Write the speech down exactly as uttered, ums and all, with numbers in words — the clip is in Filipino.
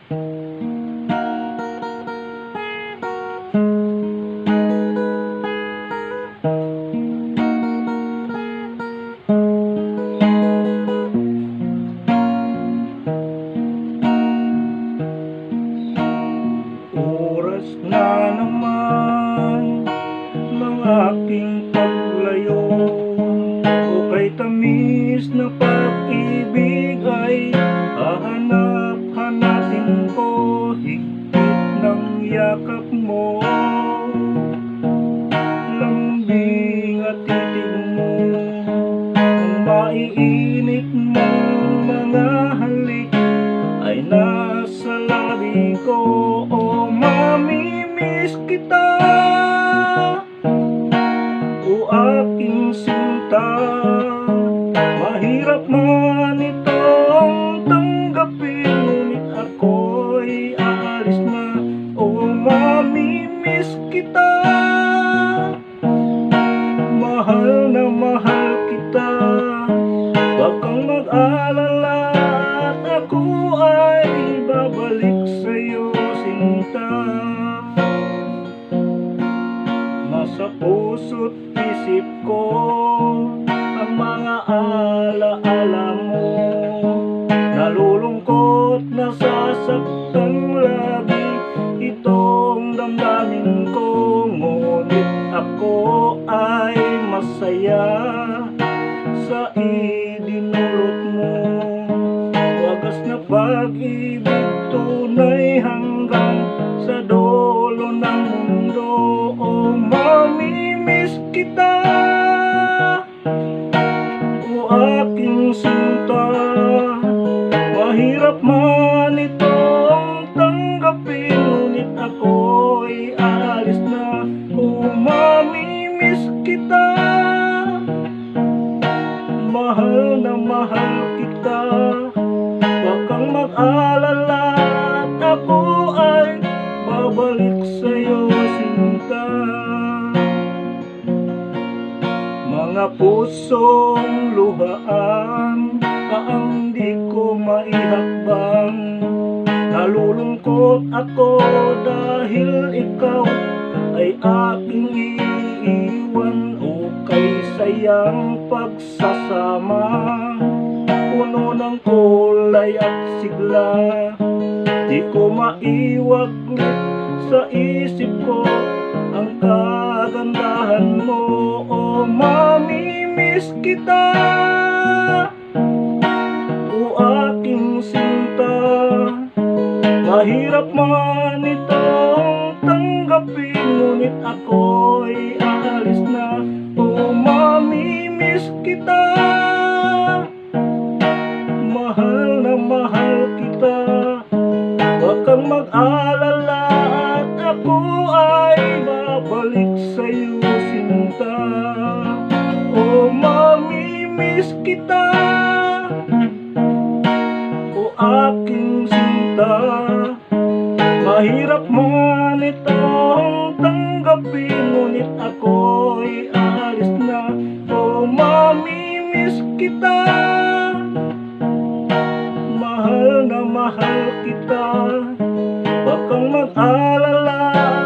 Oras na naman ng aking paglayo, o kay tamis na pag-ibig ay hahanap-hanapin ko, higpit ng yakap mo, lambing at titig mo, ang maiinit mong mga halik ay nasa labi ko. O mamimiss kita, o aking sinta, mahirap man itong tanggapin, ngunit ako'y aalis na. O mamimiss kita, mahal na mahal kita, wag kang mag-alala at ako ay babalik sa'yo, sinta. Nasa puso't isip ko ang mga alaala mo, nalulungkot, nasasaktan lagi itong damdamin ko, ngunit ako ay masaya sa idinulot mo. Wagas na pag-ibig, tunay hanggang sa dulo ng mundo. O mamimiss kita, o aking sinta, mahirap man itong tanggapin, ngunit ako'y aalis na. O mamimiss kita, mahal na mahal kita, wag kang mag-alala at ako ay babalik sa'yo, sinta. Mga pusong luhaan ang di ko maihakbang, nalulungkot ako dahil ikaw ay aking iiwan. O kay sayang pagsasama, puno ng kulay at sigla, di ko maiwaglit sa isip ko ang kagandahan mo. O mamimiss kita, o aking sinta, mahirap man itong tanggapin, ngunit ako'y aalis na. O mamimiss kita, mahal na mahal kita, wag kang mag-alala at ako ay babalik sa'yo, sinta. O mamimiss kita, o aking sinta, mahirap man itong tanggapin, ngunit ako'y aalis na. O mamimiss kita, mahal na mahal kita, wag kang mag-alala